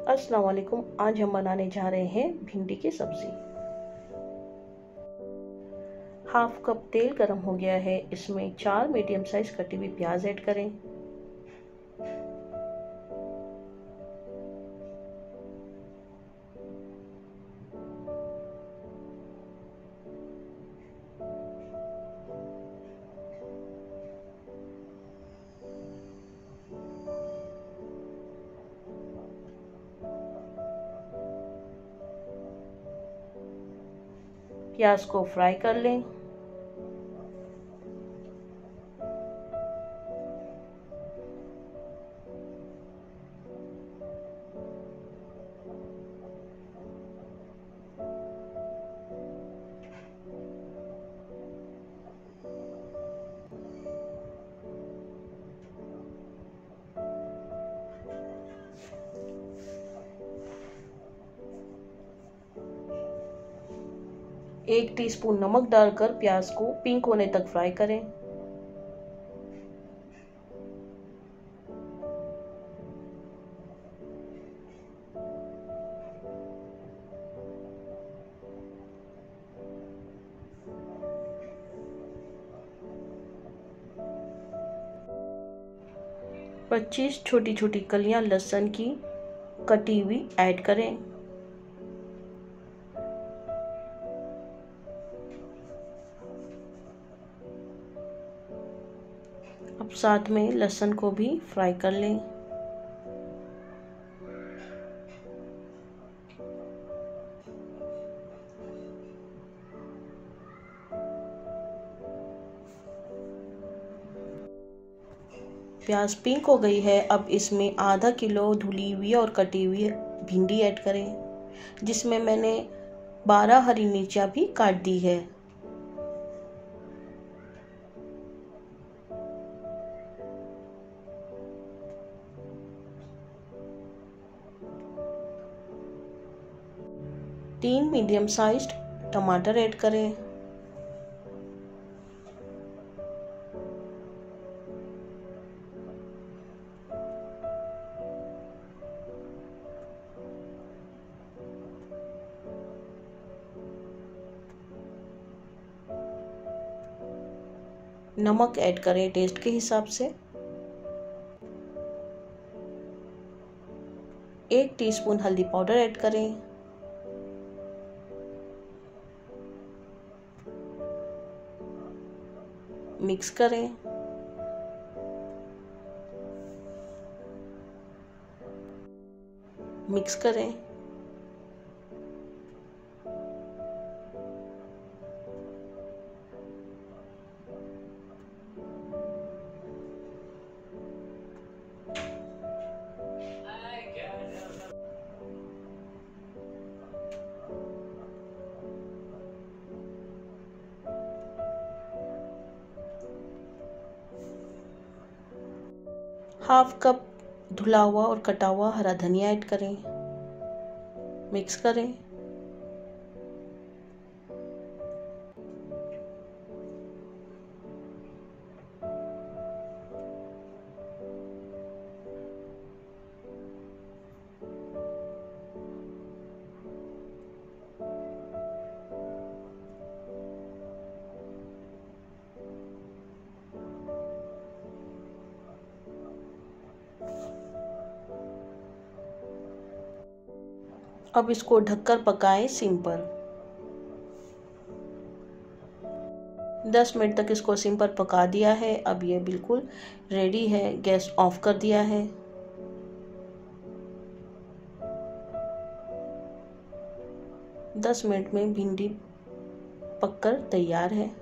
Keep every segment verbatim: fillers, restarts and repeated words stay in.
अस्सलाम वालेकुम। आज हम बनाने जा रहे हैं भिंडी की सब्जी। हाफ कप तेल गरम हो गया है, इसमें चार मीडियम साइज कटी हुई प्याज ऐड करें। प्याज को फ्राई कर लें। एक टीस्पून नमक डालकर प्याज को पिंक होने तक फ्राई करें। पच्चीस छोटी छोटी कलियां लहसुन की कटी हुई ऐड करें। अब साथ में लहसुन को भी फ्राई कर लें। प्याज पिंक हो गई है। अब इसमें आधा किलो धुली हुई और कटी हुई भिंडी ऐड करें, जिसमें मैंने बारह हरी मिर्चा भी काट दी है। तीन मीडियम साइज्ड टमाटर ऐड करें। नमक ऐड करें टेस्ट के हिसाब से। एक टीस्पून हल्दी पाउडर ऐड करें। मिक्स करें। मिक्स करें। हाफ कप धुला हुआ और कटा हुआ हरा धनिया ऐड करें। मिक्स करें। अब इसको ढककर पकाएं सिम पर। दस मिनट तक इसको सिम पर पका दिया है। अब ये बिल्कुल रेडी है। गैस ऑफ कर दिया है। दस मिनट में भिंडी पककर तैयार है।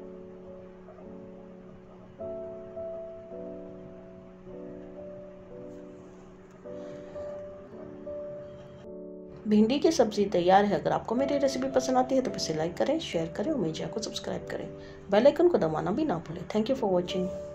भिंडी की सब्ज़ी तैयार है। अगर आपको मेरी रेसिपी पसंद आती है तो इसे लाइक करें, शेयर करें और मेरे चैनल को सब्सक्राइब करें। बेल आइकन को दबाना भी ना भूलें। Thank you for watching.